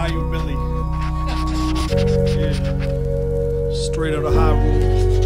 Bayou Billy. Yeah. Straight out of Hyrule.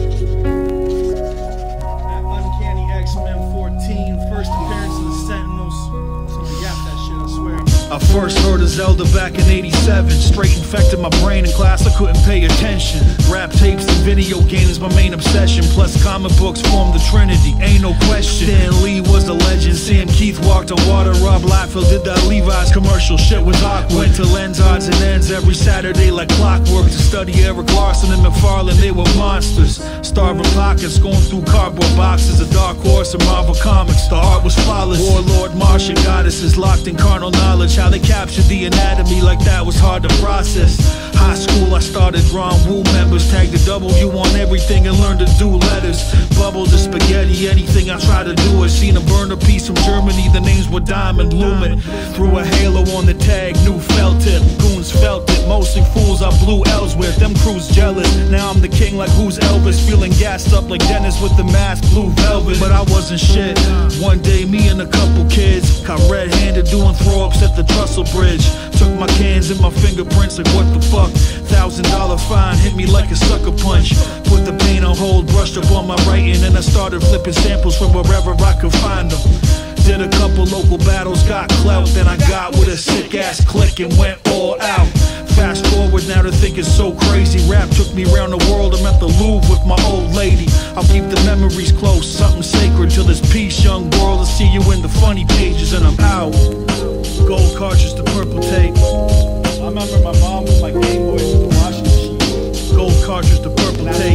That Uncanny X-Men 14, first appearance of the Sentinels. Somebody got that shit, I swear. I first heard of Zelda back in '87. Straight infected my brain in class, I couldn't pay attention. Rap tapes and video games, my main obsession. Plus comic books formed the Trinity, ain't no question. Stan Lee was the legend, Sam Keith walked on water. Rob Liefeld did that Levi's commercial, shit was awkward. Went to Lens Odds and Ends every Saturday like clockwork to study Eric Larson and McFarlane, they were monsters. Starving pockets, going through cardboard boxes. A Dark Horse and Marvel Comics, the art was flawless. Warlord, Martian goddesses locked in carnal knowledge. How they captured the anatomy like that was hard to process. High school I started drawing Woo members. Tagged the W on everything and learned to do letters. Bubble to spaghetti, anything I try to do. I seen a burner piece from Germany, the names were Diamond Lumen. Threw a halo on the tag, new felt tip. Goons felt it, mostly fools I blew L's with. Them crews jealous, now I'm the king like who's Elvis. Feeling gassed up like Dennis with the mask, blue velvet. But I wasn't shit. One day me and a couple kids got red-handed doing throw-ups at the Trussell Bridge. Took my cans and my fingerprints like what the fuck. $1,000 fine hit me like a sucker punch. Put the paint on hold, brushed up on my writing, and I started flipping samples from wherever I could find them. Did a couple local battles, got clout, then I got with a sick ass click and went all out. Fast forward now to think it's so crazy. Rap took me around the world, I'm at the Louvre with my old lady. I'll keep the memories close, something sacred till this peace, young world. I'll see you in the funny pages and I'm out. Gold cartridge to purple tape. I remember my mom with my Game Boy with the washing machine. Gold cartridge to purple tape.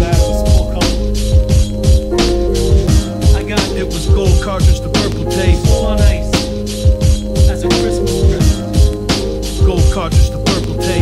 It was gold cartridge to purple tape. On ice. As a Christmas present. Gold cartridge to purple tape.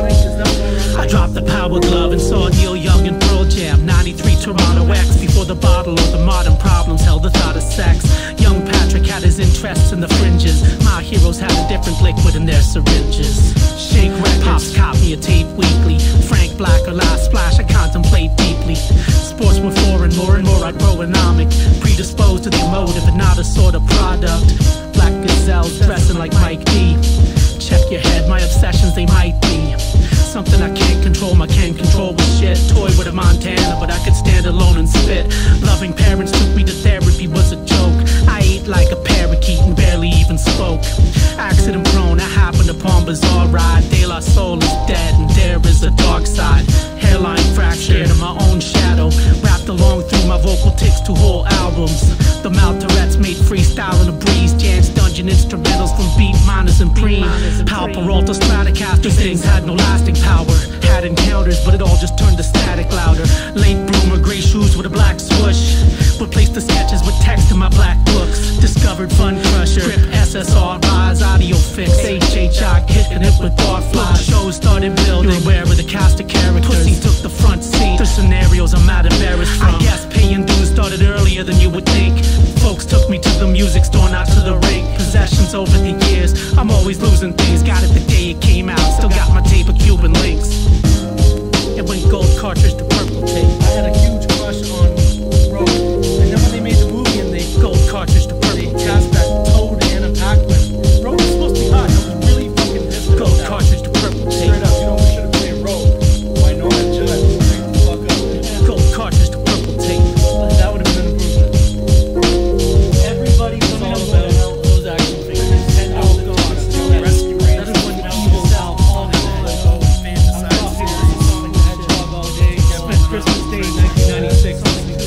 I dropped the power glove and saw Neil Young and Pearl Jam. 93 Toronto X. Before the bottle or the modern problems held the thought of sex. Young Patrick had his interests in the fringes. My heroes had a different liquid in their syringes. Shake records, Pops caught me a tape weekly. Frank Black or Last Splash, I contemplate deeply. Sports were foreign, more and more I'd grow anomic. Predisposed to the emotive and not a sort of product. Black gazelles dressing like Mike D. Check your head, my obsessions they might be something I can't control, my can control with shit. Toy with a Montana, but I could stand alone and spit. Loving parents took me to therapy, was a joke. I ate like a parakeet and barely even spoke. Accident prone, I happened upon bizarre ride. De La Soul is dead and there is a dark side. Hairline fractured in my own shadow. Wrapped along through my vocal tics to whole albums. The Mal Tourette's made freestyle in a breeze. Jams dungeon instrumentals from beat miners and preem. Pal Peralta Stratocaster things had no lasting power. Had encounters but it all just turned to static louder. Late bloomer, gray shoes with a black swoosh. Replaced the sketches with text in my black books. Discovered Fun Crusher, Grip SSR, Rise, Audio Fix, HHI, kicking it with barflies. Shows started building, you're aware of the cast of characters. Pussy took the front seat, the scenarios I'm not embarrassed from. I guess paying dues started earlier than you would think. Folks took me to the music store, not to the rink. Possessions over the years, I'm always losing things. Got it the day it came out, still got my tape of Cuban links. It went gold cartridge to purple tape. I had a huge crush on Rogue, and then when they made the movie and they gold cartridge to purple they cast that Toad and a Pac-Man. Rogue was supposed to be hot, I was really fucking pissed about gold that. cartridge to purple tape. Straight up, you know we should have played Rogue. Why Norman Judd? Straight the fuck up. Gold cartridge to purple tape. That would have been an improvement. Everybody was all about those action figures. Rescue Rangers. That is when evil Al all fantasized Hedgehog all day. Spent Christmas Day 1996.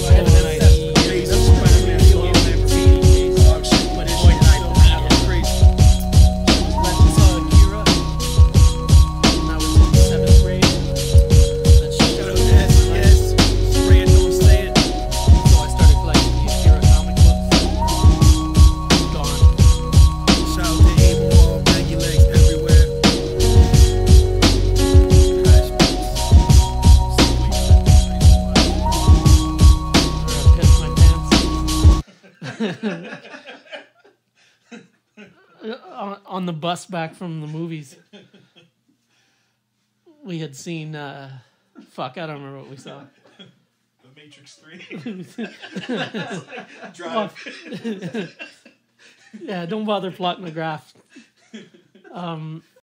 On the bus back from the movies, we had seen fuck, I don't remember what we saw. The Matrix 3. Drive. Yeah, don't bother plotting the graph.